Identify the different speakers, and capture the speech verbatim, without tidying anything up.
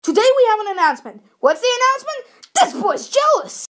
Speaker 1: Today we have an announcement. What's the announcement? This boy's jealous!